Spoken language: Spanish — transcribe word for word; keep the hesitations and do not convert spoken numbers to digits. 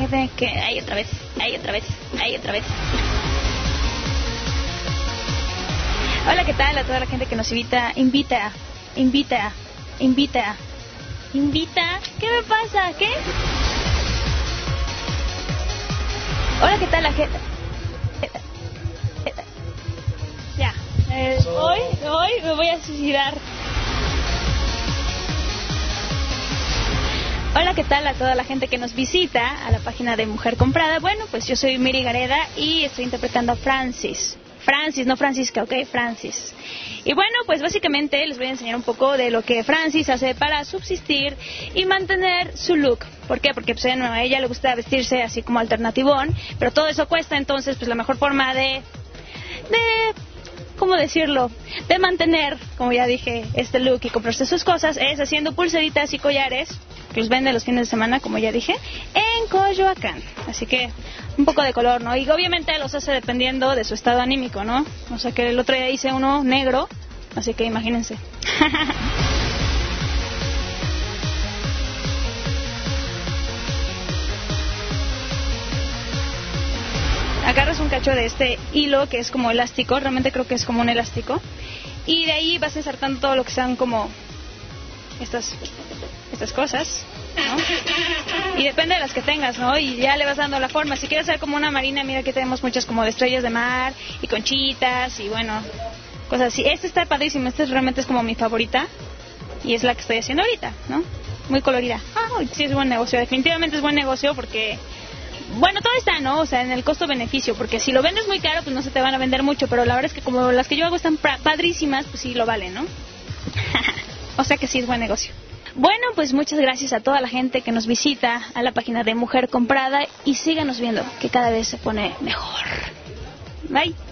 recuerde que hay otra vez, hay otra vez, hay otra vez. Hola, ¿qué tal a toda la gente que nos invita, invita, invita, invita, invita? ¿Qué me pasa? ¿Qué? Hola, ¿qué tal la gente? Ya, eh, hoy, hoy me voy a suicidar. Hola, ¿qué tal a toda la gente que nos visita a la página de Mujer Comprada? Bueno, pues yo soy Miri Gareda y estoy interpretando a Francis. Francis, no Francisca, ok, Francis. Y bueno, pues básicamente les voy a enseñar un poco de lo que Francis hace para subsistir y mantener su look. ¿Por qué? Porque pues, a ella le gusta vestirse así como alternativón, pero todo eso cuesta, entonces pues la mejor forma de... de ¿cómo decirlo? De mantener, como ya dije, este look y comprarse sus cosas es haciendo pulseritas y collares que los vende los fines de semana, como ya dije, en Coyoacán. Así que un poco de color, ¿no? Y obviamente los hace dependiendo de su estado anímico, ¿no? O sea que el otro día hice uno negro, así que imagínense. Agarras un cacho de este hilo que es como elástico, realmente creo que es como un elástico, y de ahí vas ensartando todo lo que sean como estas estas cosas, ¿no? Y depende de las que tengas, ¿no? Y ya le vas dando la forma. Si quieres hacer como una marina, mira que tenemos muchas como de estrellas de mar y conchitas y bueno, cosas así. Esta está padrísima, esta realmente es como mi favorita y es la que estoy haciendo ahorita, ¿no? Muy colorida. Ah, sí es buen negocio, definitivamente es buen negocio porque... bueno, todo está, ¿no? O sea, en el costo-beneficio, porque si lo vendes muy caro, pues no se te van a vender mucho, pero la verdad es que como las que yo hago están padrísimas, pues sí lo valen, ¿no? O sea que sí es buen negocio. Bueno, pues muchas gracias a toda la gente que nos visita a la página de Mujer Comprada y síganos viendo, que cada vez se pone mejor. Bye.